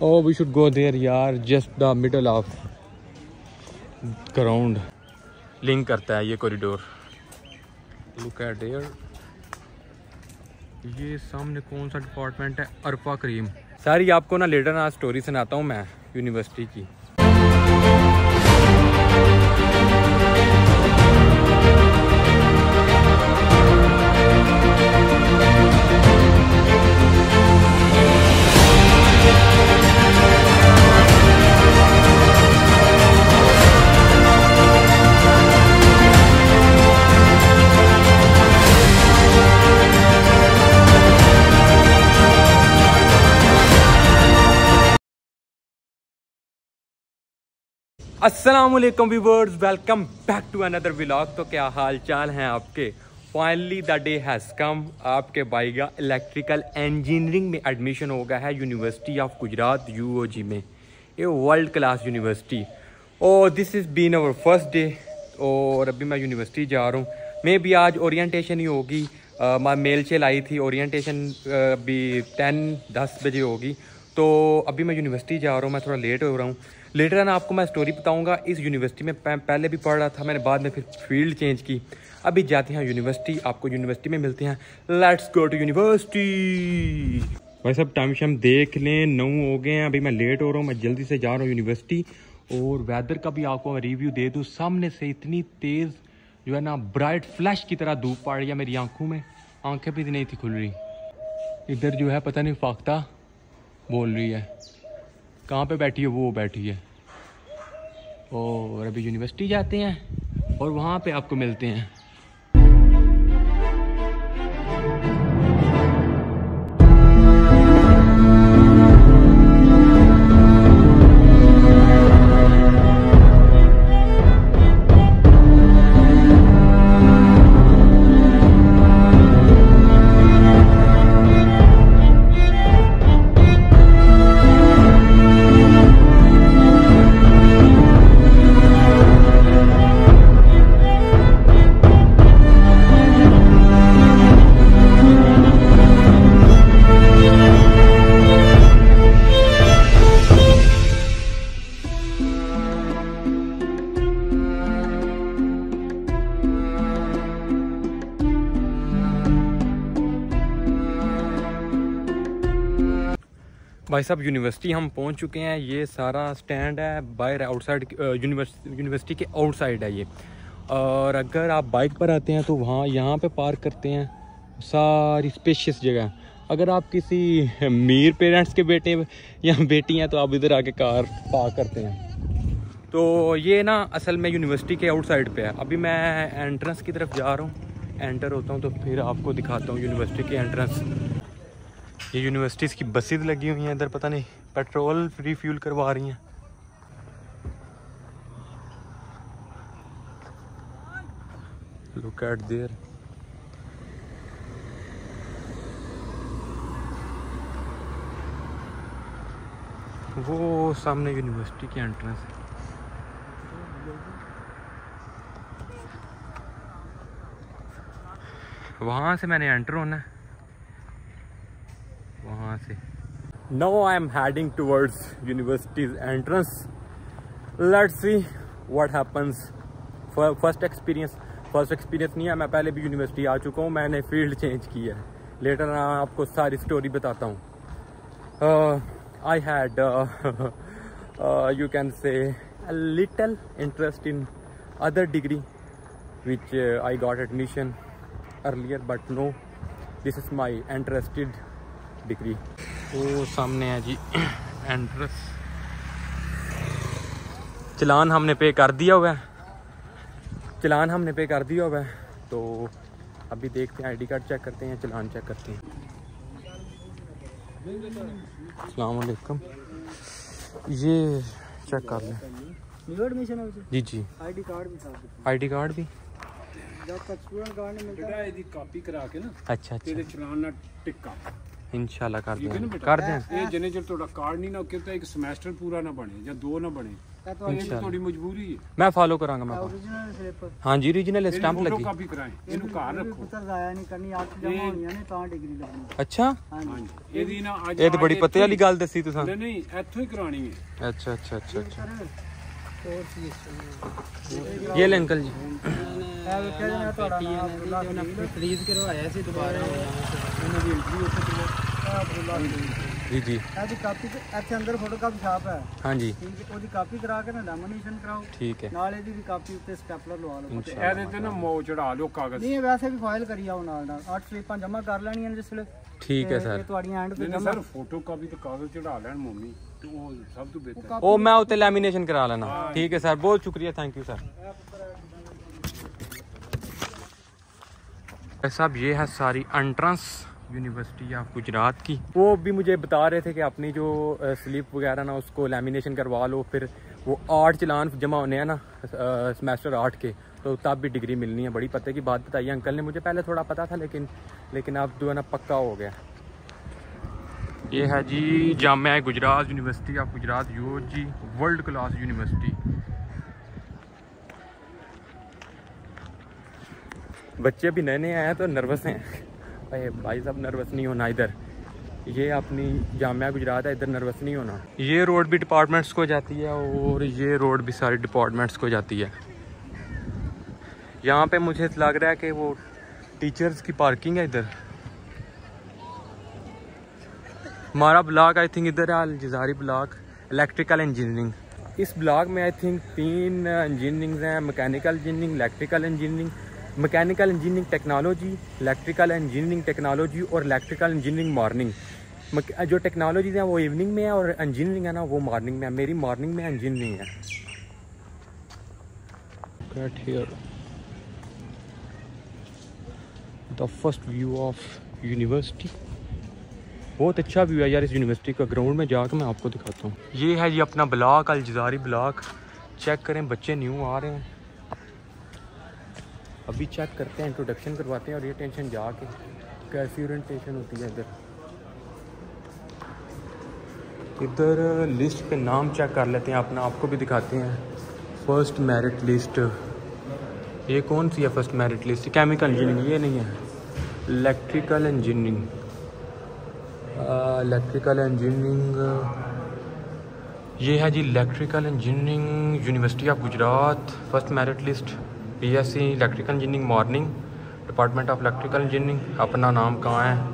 Oh, we should go there यार, just the middle of ground. Link करता है ये कॉरिडोर. Look at there. ये सामने कौन सा डिपार्टमेंट है? अरफा करीम. सारी आपको ना लेटर ना स्टोरी सुनाता हूँ मैं यूनिवर्सिटी की. अस्सलामुअलैकुम viewers, welcome back to another vlog. तो क्या हाल चाल हैं आपके? Finally the day has come. आपके भाई का इलेक्ट्रिकल इंजीनियरिंग में एडमिशन हो गया है यूनिवर्सिटी ऑफ गुजरात UOG में. ये वर्ल्ड क्लास यूनिवर्सिटी. और this is been our first day. और अभी मैं यूनिवर्सिटी जा रहा हूँ. मैं भी आज ओरिएंटेशन ही होगी. मैं मेल चेल आई थी. ओरिएंटेशन अभी 10-10 बजे होगी. तो अभी मैं यूनिवर्सिटी जा रहा हूँ. मैं थोड़ा लेट हो रहा हूँ. लेटर ना आपको मैं स्टोरी बताऊंगा. इस यूनिवर्सिटी में पहले भी पढ़ रहा था मैंने, बाद में फिर फील्ड चेंज की. अभी जाते हैं यूनिवर्सिटी. आपको यूनिवर्सिटी में मिलते हैं. Let's go to university. भाई सब टाइम शाम देख लें, 9 हो गए हैं. अभी मैं लेट हो रहा हूँ. मैं जल्दी से जा रहा हूँ यूनिवर्सिटी. और वेदर का भी आपको मैं रिव्यू दे दूँ. सामने से इतनी तेज़ जो है ना ब्राइट फ्लैश की तरह धूप पड़ रही है मेरी आंखों में. आंखें भी नहीं थी खुल रही. इधर जो है पता नहीं फाख्ता बोल रही है. कहाँ पे बैठी है? वो बैठी है. और अभी यूनिवर्सिटी जाते हैं और वहाँ पे आपको मिलते हैं. भाई साहब यूनिवर्सिटी हम पहुंच चुके हैं. ये सारा स्टैंड है बाहर आउटसाइड. यूनिवर्सिटी के आउटसाइड है ये. और अगर आप बाइक पर आते हैं तो वहाँ यहाँ पे पार्क करते हैं. सारी स्पेशियस जगह. अगर आप किसी अमीर पेरेंट्स के बेटे या बेटी हैं तो आप इधर आके कार पार्क करते हैं. तो ये ना असल में यूनिवर्सिटी के आउटसाइड पे है. अभी मैं एंट्रेंस की तरफ जा रहा हूँ. एंटर होता हूँ तो फिर आपको दिखाता हूँ यूनिवर्सिटी के एंट्रेंस. ये यूनिवर्सिटीज़ की बसेज लगी हुई हैं इधर. पता नहीं पेट्रोल फ्री फ्यूल करवा रही हैं. Look at there. वो सामने यूनिवर्सिटी की एंट्रेंस है. वहाँ से मैंने एंटर होना है. वहाँ से. Now I am heading towards university's entrance. Let's see what happens. First experience नहीं है. मैं पहले भी यूनिवर्सिटी आ चुका हूँ. मैंने फील्ड चेंज की है. लेटर मैं आपको सारी स्टोरी बताता हूँ. I had you can say a little interest in other degree which I got admission earlier, but no, this is my interested degree. वो सामने है जी एंट्रेंस. चलान हमने पे कर दिया हुआ है. तो अभी देखते हैं. आईडी कार्ड चेक करते हैं, चलान चेक करते हैं. अस्सलाम वालेकुम. ये चेक कर लें. जी आईडी कार्ड भी जब तक स्टूडेंट कार्ड नहीं मिलता है कॉपी करा के ना. अच्छा चलान ना टिक्का इंशाल्लाह कर ठीक है ना दें बेटा? कर दें ਇਹ ਜਿੰਨੇ ਚਿਰ ਤੁਹਾਡਾ ਕਾਰਡ ਨਹੀਂ ਨਾ ਕਿਤੇ ਇੱਕ ਸਮੈਸਟਰ ਪੂਰਾ ਨਾ ਬਣੇ ਜਾਂ 2 ਨਾ ਬਣੇ ਇਹ ਤੁਹਾਡੀ ਮਜਬੂਰੀ ਹੈ। मैं फॉलो करांगा मैं ओरिजिनल स्लिप हाँ जी रीजनल स्टैंप ਫੋਟੋ लगी ਕਾਪੀ ਕਰਾਏ ਇਹਨੂੰ ਘਰ ਰੱਖੋ। ਪੁੱਤਰ ਜ਼ਾਇਆ ਨਹੀਂ ਕਰਨੀ 8 ਜਮਾ ਹੋਈਆਂ ਨੇ ਤਾਂ ਡਿਗਰੀ ਲੱਗਣੀ। अच्छा ਹਾਂਜੀ ਇਹਦੀ ਨਾ ਅੱਜ ये तो बड़ी पते वाली गल दसी तुसां ਨਹੀਂ ਨਹੀਂ ਇੱਥੋਂ ਹੀ ਕਰਾਣੀ ਹੈ। अच्छा अच्छा अच्छा अच्छा ਹੋਰ ਸੀ ये ले अंकल जी ਇਹ ਵੇਖਿਆ ਜਨਾ ਤੁਹਾਡਾ ਨਾਮ ਅਬਦੁੱਲਾ ਫਰੀਜ਼ ਕਰਵਾਇਆ ਸੀ ਦੁਬਾਰਾ ਉਹਨਾਂ ਦੀ ਐਂਟਰੀ ਉੱਥੇ ਤੇ ਅਬਦੁੱਲਾ जी जी ਇਹਦੀ ਕਾਪੀ ਇੱਥੇ ਅੰਦਰ ਫੋਟੋ ਕਾਪੀ ਛਾਪ ਹੈ हाँ जी ਠੀਕ ਹੈ ਉਹਦੀ ਕਾਪੀ ਕਰਾ ਕੇ ਨਾ ਲੈਮੀਨੇਸ਼ਨ ਕਰਾਓ ठीक है ਨਾਲ ਇਹਦੀ ਵੀ ਕਾਪੀ ਉੱਤੇ ਸਟੈਪਲਰ ਲਵਾ ਲਓ ਇਹਦੇ ਤੇ ਨਾ ਮੋ ਚੜਾ ਲਓ ਕਾਗਜ਼। ਨਹੀਂ ਇਹ ਵੈਸੇ ਵੀ ਫਾਈਲ ਕਰੀ ਆਓ ਨਾਲ 8 ਸਲਿੱਪਾਂ ਜਮ੍ਹਾਂ ਕਰ ਲੈਣੀਆਂ ਜਿਸ ਵੇਲੇ ठीक है ਇਹ सर ਤੁਹਾਡੀਆਂ ਐਂਡ ਤੇ ਨਹੀਂ ਜਮ੍ਹਾਂ ਸਰ ਫੋਟੋ ਕਾਪੀ ਤੇ ਕਾਗਜ਼ ਚੜਾ ਲੈਣ ਮੰਮੀ ਤੇ ਉਹ ਸਭ ਤੋਂ ਬਿਹਤਰ। ओ मैं उते लैमिनेशन करा लेना ठीक है सर बहुत शुक्रिया थैंक यू सर साहब ये है सारी एंट्रेंस यूनिवर्सिटी ऑफ गुजरात की। वो भी मुझे बता रहे थे कि अपनी जो स्लिप वगैरह ना उसको लैमिनेशन करवा लो फिर वो 8 चलान जमा होने हैं ना सेमेस्टर 8 के तो तब भी डिग्री मिलनी है। बड़ी पते की बात बताई अंकल ने मुझे पहले थोड़ा पता था लेकिन अब जो है ना पक्का हो गया। ये है जी Jamia Gujrat university of Gujrat UG world class university. बच्चे भी नए नए आए हैं तो नर्वस हैं। अरे भाई साहब नर्वस नहीं होना इधर, ये अपनी जामिया गुजरात है, इधर नर्वस नहीं होना। ये रोड भी डिपार्टमेंट्स को जाती है और ये रोड भी सारे डिपार्टमेंट्स को जाती है। यहाँ पे मुझे लग रहा है कि वो टीचर्स की पार्किंग है इधर। हमारा ब्लॉक आई थिंक इधर है अलजजारी ब्लॉक इलेक्ट्रिकल इंजीनियरिंग। इस ब्लॉक में आई थिंक 3 इंजीनियरिंग हैं, mechanical engineering, electrical engineering, mechanical engineering technology, electrical engineering technology और इलेक्ट्रिकल इंजीनियरिंग मॉर्निंग। जो टेक्नोलॉजीज हैं वो इवनिंग में है और इंजीनियरिंग है ना वो मॉर्निंग में है। मेरी मॉर्निंग में इंजीनियरिंग है। Right here the first view of university। बहुत अच्छा व्यू है यार इस यूनिवर्सिटी का। ग्राउंड में जाकर मैं आपको दिखाता हूँ। ये है जी अपना ब्लॉक अलजजारी ब्लॉक। चेक करें बच्चे न्यू आ रहे हैं, अभी चेक करते हैं, इंट्रोडक्शन करवाते हैं और ये टेंशन जाके कैसी ओरिएंटेशन होती है इधर। इधर लिस्ट पे नाम चेक कर लेते हैं अपना, आपको भी दिखाते हैं। फर्स्ट मेरिट लिस्ट, ये कौन सी है first merit list? Chemical engineering ये नहीं है, इलेक्ट्रिकल इंजीनियरिंग, इलेक्ट्रिकल इंजीनियरिंग ये है जी electrical engineering university of Gujrat first merit list. BSc electrical engineering morning department of electrical engineering. अपना नाम कहाँ है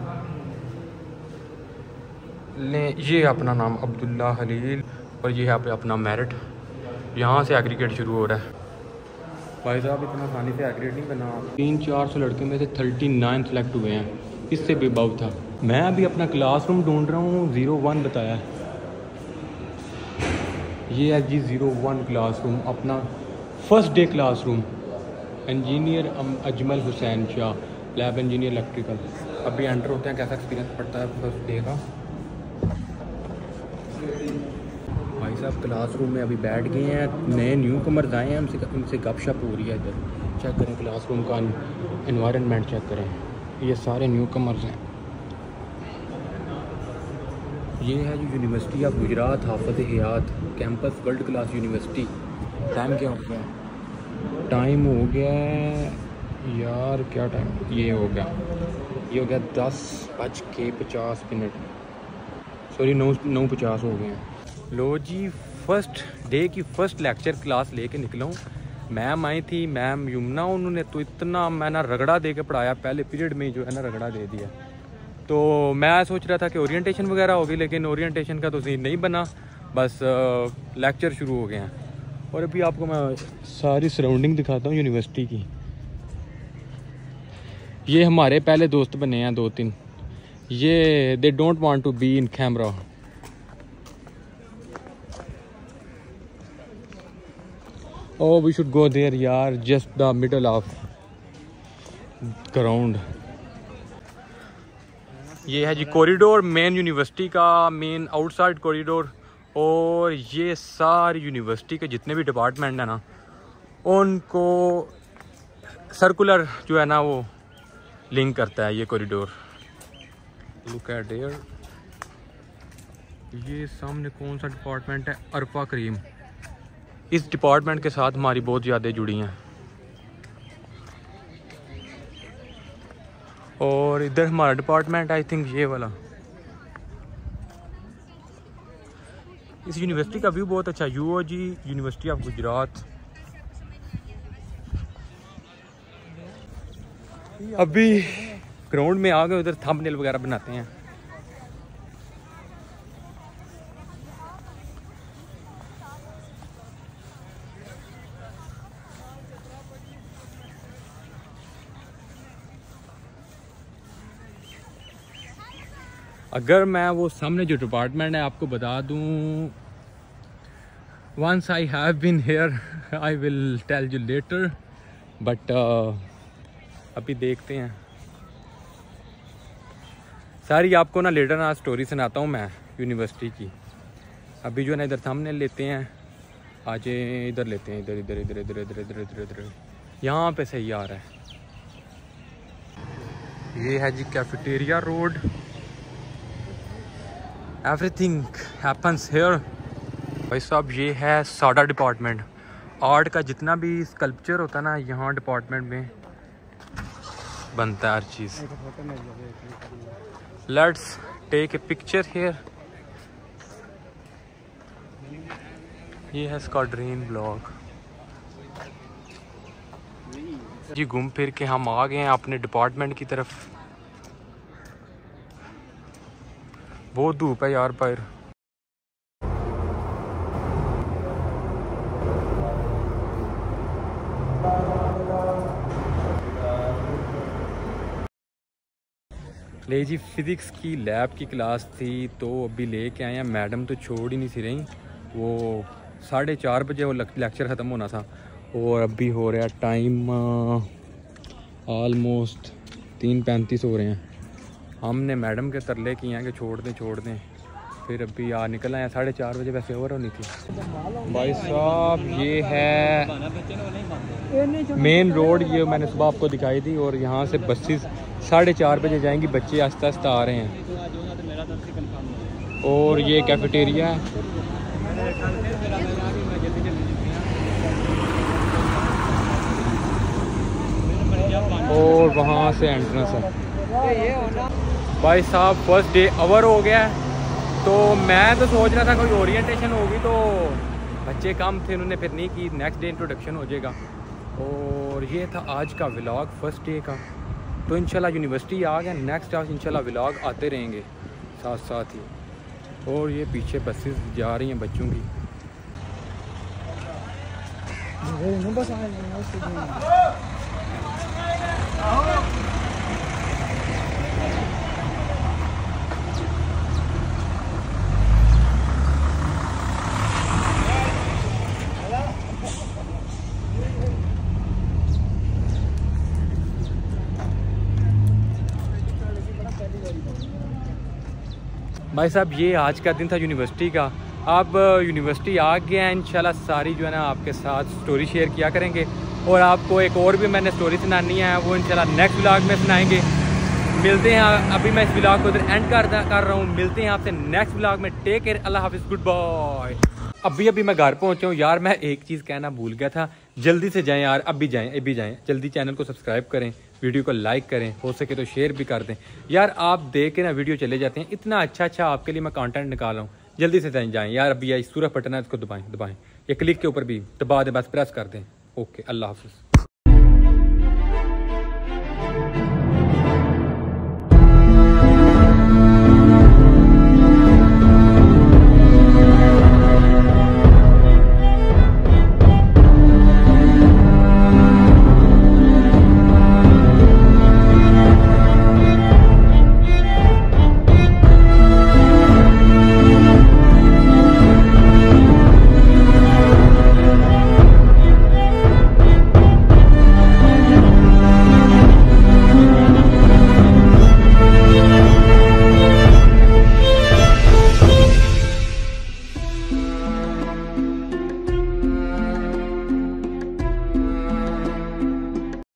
ले, ये अपना नाम अब्दुल्ला खलील और ये है अपना मेरिट। यहाँ से एग्रीगेट शुरू हो रहा है। भाई साहब इतना आसानी से एग्रीगेट नहीं करना। 300-400 लड़के में से 39 सेलेक्ट हुए हैं, इससे भी अबव था। मैं अभी अपना क्लासरूम ढूंढ रहा हूँ, 01 बताया है। ये है जी 01 क्लासरूम, अपना first day classroom. Engineer Ajmal Hussain Shah, lab engineer electrical. अभी एंटर होते हैं, कैसा एक्सपीरियंस पड़ता है फर्स्ट डे का। भाई साहब क्लासरूम में अभी बैठ गए हैं, नए न्यू कमर्स आए हैं, उनसे गपशप हो रही है इधर। चेक करें क्लासरूम का एनवायरनमेंट चेक करें, ये सारे न्यू कमर्स हैं। ये है जो university of Gujrat Hafiz Hayat campus world class university. Time क्या हो गया? टाइम हो गया यार, क्या टाइम ये हो गया 10:50। सॉरी 9:50 हो गए हैं। लो जी फर्स्ट डे की फर्स्ट लेक्चर क्लास लेके निकला हूँ। मैम आई थी, मैम यमुना, उन्होंने तो इतना मैं ना रगड़ा दे के पढ़ाया, पहले पीरियड में जो है ना रगड़ा दे दिया। तो मैं सोच रहा था कि ओरिएंटेशन वगैरह होगी, लेकिन ओरिएंटेशन का तो सीन नहीं बना, बस लेक्चर शुरू हो गए हैं। और अभी आपको मैं सारी सराउंडिंग दिखाता हूँ यूनिवर्सिटी की। ये हमारे पहले दोस्त बने हैं 2-3, ये they don't want to be in camera. Oh, we should go there यार, just the middle of ground. ये है जी कॉरिडोर मेन यूनिवर्सिटी का, मेन आउटसाइड कॉरिडोर। और ये सारी यूनिवर्सिटी के जितने भी डिपार्टमेंट हैं ना, उनको सर्कुलर जो है ना वो लिंक करता है ये कॉरिडोर। Look at there. ये सामने कौन सा डिपार्टमेंट है? अरफा करीम। इस डिपार्टमेंट के साथ हमारी बहुत यादें जुड़ी हैं। और इधर हमारा डिपार्टमेंट आई थिंक ये वाला। इस यूनिवर्सिटी का व्यू बहुत अच्छा। UOG university of Gujrat. अभी ग्राउंड में आ गए, उधर थंबनेल वगैरह बनाते हैं। अगर मैं वो सामने जो डिपार्टमेंट है आपको बता दूं, once I have been here I will tell you later, but अभी देखते हैं। सारी आपको ना लेटर ना स्टोरी सुनाता हूँ मैं यूनिवर्सिटी की। अभी जो है ना इधर सामने लेते हैं, आज इधर लेते हैं, इधर इधर इधर इधर इधर इधर इधर इधर यहाँ पे सही आ रहा है। ये है जी cafeteria road. Everything happens here. भाई साहब ये है साडा डिपार्टमेंट। आर्ट का जितना भी स्कल्पचर होता है ना, यहाँ डिपार्टमेंट में बनता है हर चीज़। Let's take a picture here. ये है इसका ड्रीम ब्लॉग जी। घूम फिर के हम आ गए हैं अपने डिपार्टमेंट की तरफ। बहुत धूप है यार पर। ले जी फिज़िक्स की लैब की क्लास थी, तो अभी लेके आए हैं। मैडम तो छोड़ ही नहीं सी रही। वो 4:30 बजे वो लेक्चर ख़त्म होना था और अभी हो रहा है टाइम ऑलमोस्ट 3:35 हो रहे हैं। हमने मैडम के तरले किए हैं कि छोड़ दें। फिर अभी निकल आए 4:30 बजे, वैसे ओवर होनी थी। भाई साहब ये है मेन रोड। ये मैंने सुबह आपको दिखाई थी। और यहाँ से बसेस 4:30 बजे जाएंगी। बच्चे आस्ता आस्ता आ रहे हैं। और ये कैफेटेरिया है। और वहाँ से एंट्रेंस है। भाई साहब फर्स्ट डे ओवर हो गया है। तो मैं तो सोच रहा था कोई ओरिएंटेशन होगी, तो बच्चे कम थे, उन्होंने फिर नहीं की। नेक्स्ट डे इंट्रोडक्शन हो जाएगा। और ये था आज का व्लॉग फर्स्ट डे का। तो इंशाल्लाह यूनिवर्सिटी आ गया। नेक्स्ट आज इंशाल्लाह व्लॉग आते रहेंगे साथ साथ ही। और ये पीछे बसेस जा रही हैं बच्चों की। भाई साहब ये आज का दिन था यूनिवर्सिटी का। आप यूनिवर्सिटी आ गए हैं। इंशाल्लाह सारी जो है ना आपके साथ स्टोरी शेयर किया करेंगे। और आपको एक और भी मैंने स्टोरी सुनानी है, वो इंशाल्लाह नेक्स्ट व्लॉग में सुनाएंगे। मिलते हैं। अभी मैं इस व्लॉग को इधर एंड कर रहा हूँ। मिलते हैं आपसे नेक्स्ट व्लॉग में। टेक केयर, अल्लाह हाफिज़, गुड बाय। अभी मैं घर पहुँचा हूँ यार। मैं एक चीज़ कहना भूल गया था। जल्दी से जाएँ यार, अभी जाएँ जल्दी। चैनल को सब्सक्राइब करें, वीडियो को लाइक करें, हो सके तो शेयर भी कर दें यार। आप देख के ना वीडियो चले जाते हैं। इतना अच्छा आपके लिए मैं कंटेंट निकाल रहा हूँ। जल्दी से जाएँ यार। अभी सूरज बटन है, इसको दबाएं। ये क्लिक के ऊपर भी दबा दें, बस प्रेस कर दें। ओके, अल्लाह हाफिज़।